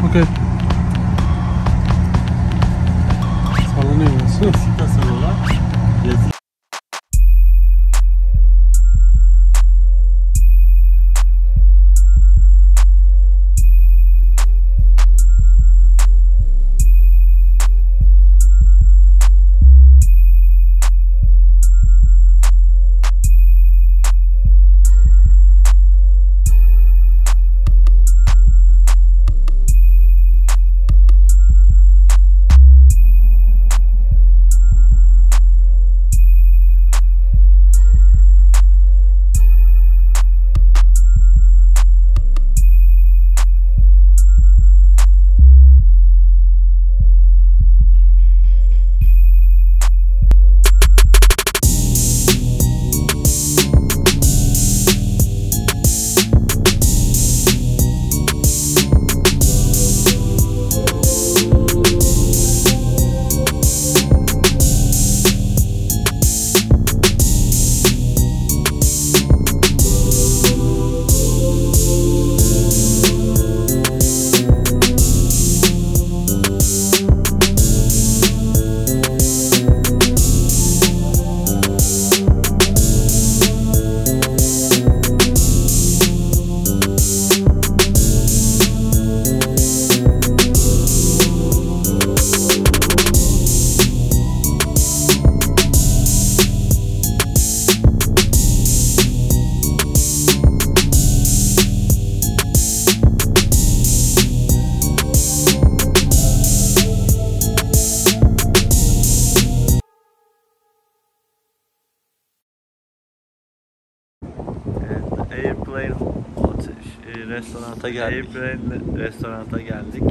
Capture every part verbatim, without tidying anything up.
Okay. Sallanıyor nasıl? Işık tasarı olan yazı. Airplane restoranta geldik. Airplane restoranta geldik.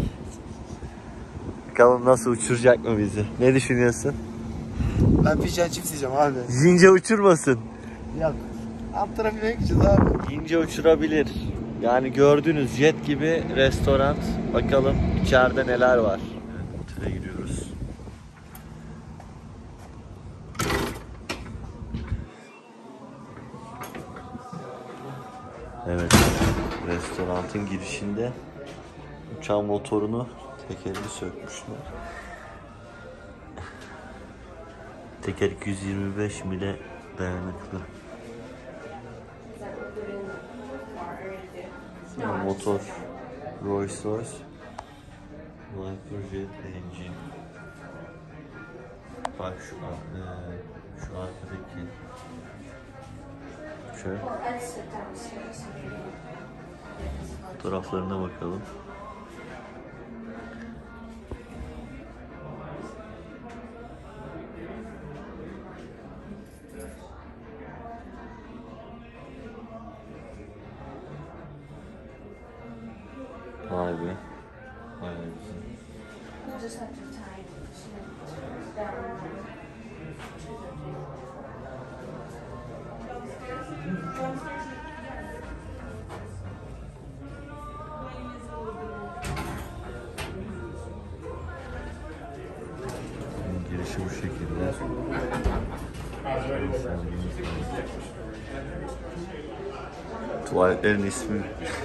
Bakalım nasıl uçuracak mı bizi? Ne düşünüyorsun? Ben fish and chips yiyeceğim abi. Yiyince uçurmasın. Yok. Alt tarafı ne gideceğiz abi? Yiyince uçurabilir. Yani gördüğünüz jet gibi restoran. Bakalım içeride neler var. Evet, otele giriyoruz. Evet, restoranın girişinde uçağın motorunu tekerini sökmüşler. Teker iki yüz yirmi beş mile dayanıklı. Motor Rolls-Royce Viper Jet Engine. Bak şu an, e, şu arkadaki şöyle fotoğraflarına bakalım. Vay be. Vay be. Girişi bu şekilde. Tuvaletlerin ismi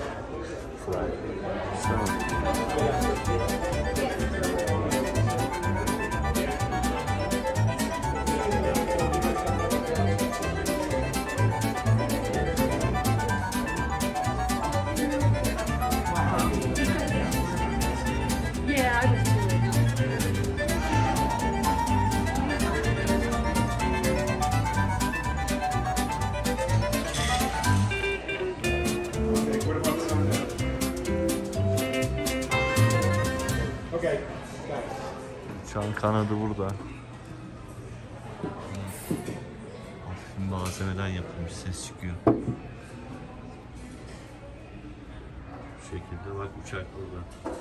uçağın kanadı burada. Hafif malzemeden yapılmış, ses çıkıyor. Bu şekilde bak, uçak burada.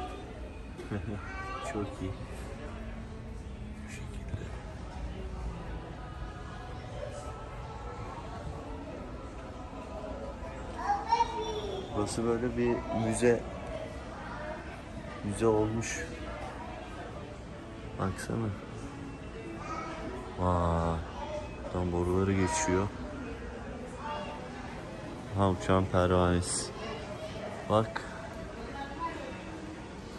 Çok iyi. Bu şekilde. Burası böyle bir müze. Müze olmuş. Baksana. Vay. Tam boruları geçiyor. Ha, uçağın pervanesi. Bak.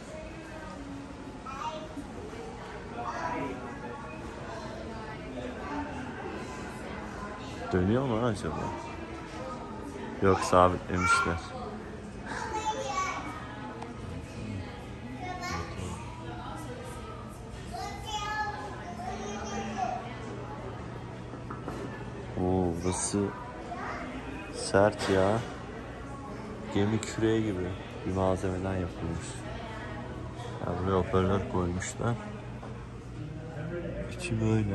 Dönüyor mu acaba? Yok, sabitlemişler. Oo, burası sert ya. Gemi küreği gibi bir malzemeden yapılmış. Yani buraya hoparlör koymuşlar. İçi böyle.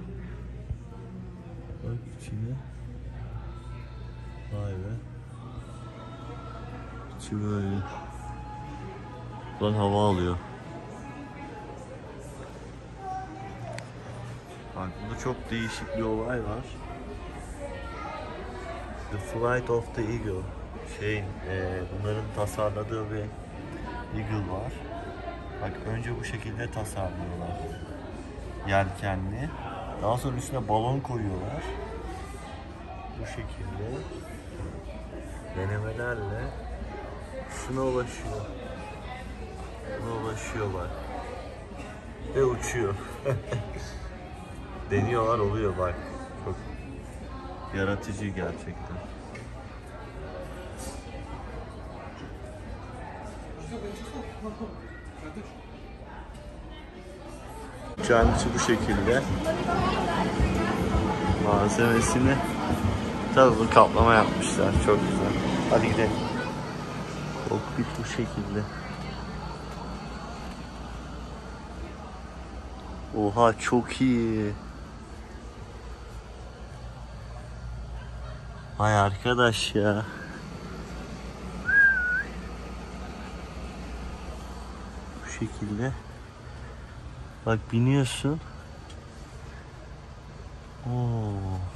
Bak içine. Vay be. İçi böyle. Buradan hava alıyor. Bak burada çok değişik bir olay var. The Flight of the Eagle. Şeyin, e, bunların tasarladığı bir Eagle var. Bak önce bu şekilde tasarlıyorlar. Yelkenli. Daha sonra üstüne balon koyuyorlar. Bu şekilde denemelerle şuna ulaşıyor. Şuna ulaşıyor bak. Ve uçuyor. Deniyorlar, oluyor bak. Çok yaratıcı gerçekten. Uçağın içi bu şekilde. Malzemesini tabi bu kaplama yapmışlar. Çok güzel. Hadi gidelim. Kokpit bu şekilde. Oha, çok iyi. Ay arkadaş ya. Bu şekilde. Bak biniyorsun. Oo.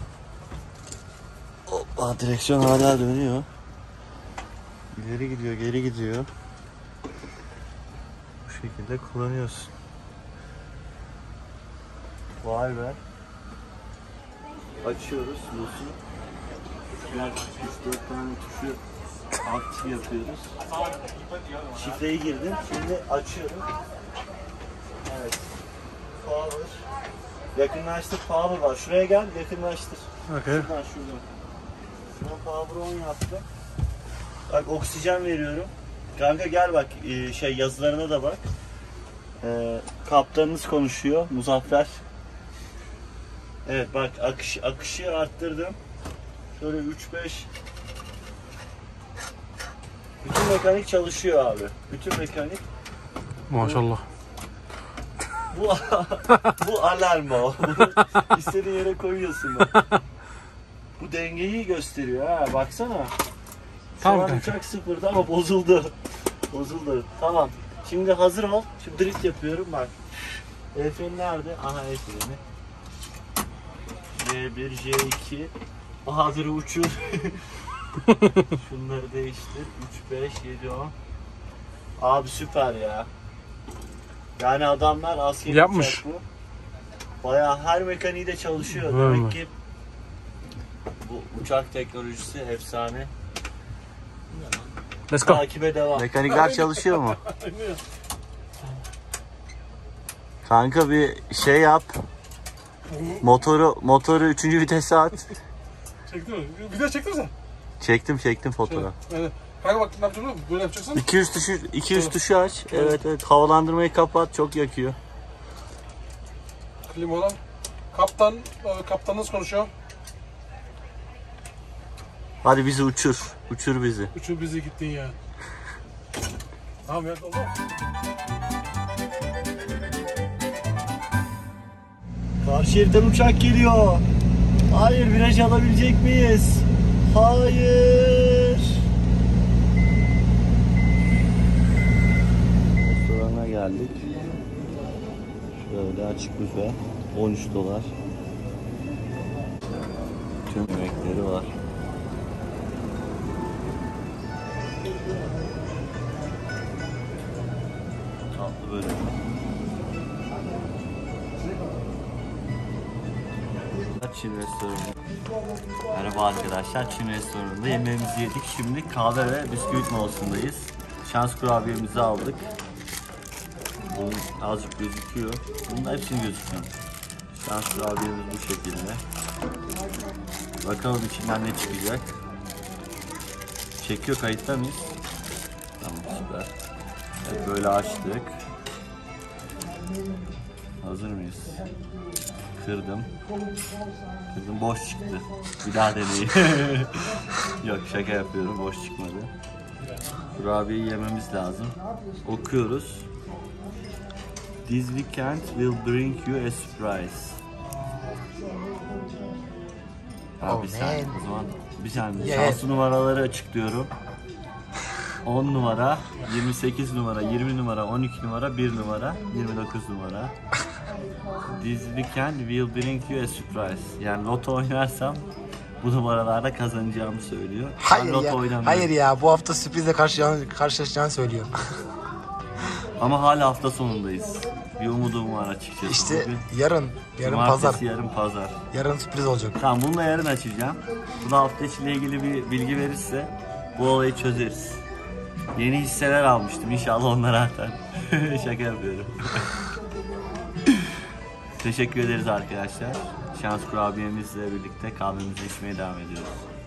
Hoppa, direksiyon hala dönüyor. İleri gidiyor, geri gidiyor. Bu şekilde kullanıyorsun. Vay be. Açıyoruz Lucy. Biraz üç dört tane tuşu aktif yapıyoruz. Şifreyi girdim. Şimdi açıyorum. Evet. Power. Yakınlaştır, power var. Şuraya gel, yakınlaştır. Okay. Şuradan, şuradan. Şuradan power on yaptım. Bak oksijen veriyorum. Kanka gel bak, şey yazılarına da bak. Ee, kaptanınız konuşuyor, Muzaffer. Evet bak, akış, akışı arttırdım. Şöyle üç beş. Bütün mekanik çalışıyor abi. Bütün mekanik. Maşallah. Bu bu alarm o. İstediğin yere koyuyorsun bak. Bu dengeyi gösteriyor ha. Baksana. Şu Tamam an kanka. uçak sıfırda ama bozuldu. Bozuldu. Tamam. Şimdi hazır ol. Şimdi drift yapıyorum bak. El freni nerede? Aha el freni. J bir, J iki. Bahadır'ı uçur. Şunları değiştir. üç, beş, yedi, on. Abi süper ya. Yani adamlar askeri Yapmış. uçak bu. Bayağı her mekaniği de çalışıyor. Var Demek mı? ki bu uçak teknolojisi efsane. Let's go. Takibe devam. Mekanikler çalışıyor mu? Kanka bir şey yap. Motoru motoru üçüncü vitese at. Çektin mi? Video çektin mi sen? Çektim çektim fotoğraf. Evet. Kanka bak ne yapacaksın oğlum? Böyle yapacaksın. iki üç tuşu iki üç tuşu aç. Evet evet, havalandırmayı kapat, çok yakıyor. Klimadan. Kaptan, kaptanınız konuşuyor. Hadi bizi uçur. Uçur bizi. Uçur bizi gittin ya. Tamam ya, oldu mu? Karşı şeritten uçak geliyor. Hayır, viraj alabilecek miyiz? Hayır. Restorana geldik. Şöyle açık büfe. on üç dolar. Tüm yemekleri var. Tatlı börek. Çin restoranı. Merhaba arkadaşlar, Çin restoranında yemeğimizi yedik. Şimdi kahve ve bisküvit molasındayız. Şans kurabiyemizi aldık. Bunun azıcık gözüküyor. Bunun hepsini gözüküyor. Şans kurabiyemiz bu şekilde. Bakalım içinden ne çıkacak. Çekiyor, kayıtta mıyız? Tamam, süper. Evet, böyle açtık. Hazır mıyız? Kırdım. Kırdım, boş çıktı. Bir daha deneyeyim. Yok, şaka yapıyorum, boş çıkmadı. Kurabiyeyi yememiz lazım. Okuyoruz. This weekend will bring you a surprise. Abi Oh, bir saniye man. o zaman. Bir saniye. Yeah. Şanslı numaraları açıklıyorum. on numara, yirmi sekiz numara, yirmi numara, on iki numara, bir numara, yirmi dokuz numara. This weekend will bring you a surprise. Yani loto oynarsam bu numaralarda kazanacağımı söylüyor. Ben Hayır loto ya. oynamıyorum. Hayır ya. Bu hafta sürprizle karşı, karşılaşacağını söylüyor. Ama hala hafta sonundayız. Bir umudum var açıkçası. İşte Bugün yarın. Yarın cumartesi, pazar. yarın pazar. Yarın sürpriz olacak. Tamam, bunu da yarın açacağım. Bu da hafta içiyle ilgili bir bilgi verirse bu olayı çözeriz. Yeni hisseler almıştım. İnşallah onları atar. Şaka yapıyorum. Teşekkür ederiz arkadaşlar. Şans kurabiyemizle birlikte kahvemizi içmeye devam ediyoruz.